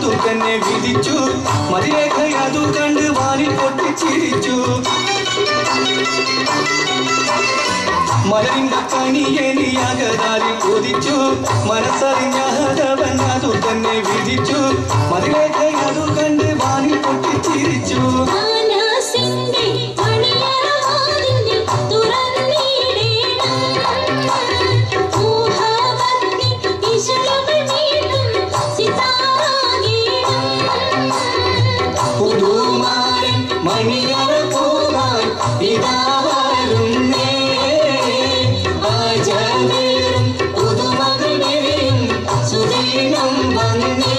തന്നെ വിധിച്ചു മതിരേഖയതു കണ്ട് വാനിൽ പൊട്ടിച്ചിരിച്ചു മലരിന്റെ കണിയേനിയാകതാരിൽ കൊതിച്ചു മനസ്സറിഞ്ഞാതവൻ അതു തന്നെ വിധിച്ചു മതിരേഖയതു കണ്ട് വാനിൽ പൊട്ടിച്ചിരിച്ചു മണിയറ പോകാൻ ഇതാ വരുന്നേ ആചാരം പുതുമകനെയും സുദീനം വന്നേ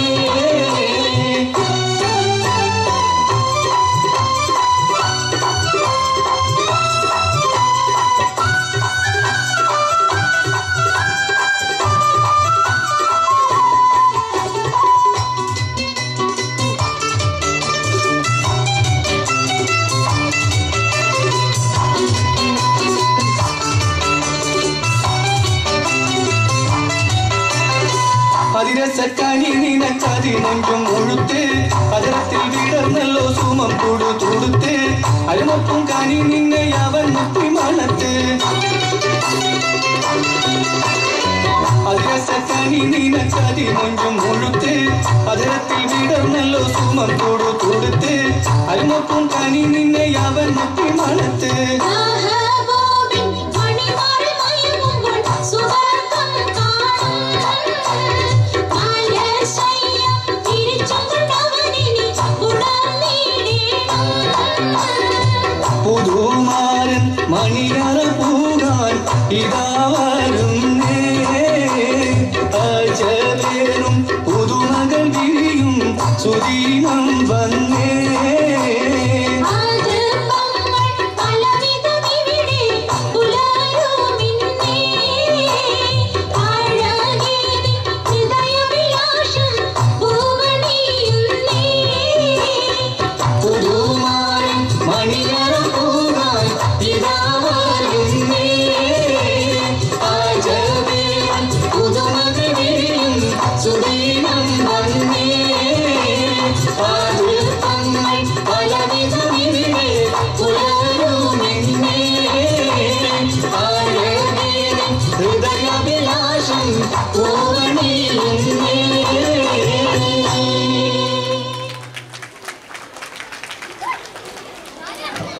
അതിരസക്കണി നിനക്കതി നെഞ്ചും ഒഴുത്ത് അതരത്തിൽ വിടർന്നല്ലോ സുമം കൊടുത്ത് അരുമപ്പും കനി നിന്നെ അവൻ മുത്തി മണത്ത് അതിരസക്കണി നിനക്കതി നെഞ്ചും ഒഴുത്ത് അതരത്തിൽ വിടർന്നല്ലോ സുമം കൊടുത്ത് അരുമപ്പും കനി നിന്നെ അവൻ മുത്തി മണത്ത് പുതുമാരൻ മണിയറ പോകാൻ ഇതാ വരുന്നേ ആചാരം പുതുമകൾ വിരിയും സുദീനം വന്നേ സുദീനം വന്നേ ആദ്യങ്ങൾ പലവിധമിവിടെ പുലരുമെന്നേ ആഴമേറും ഹൃദയാഭിലാഷം പൂവണിയും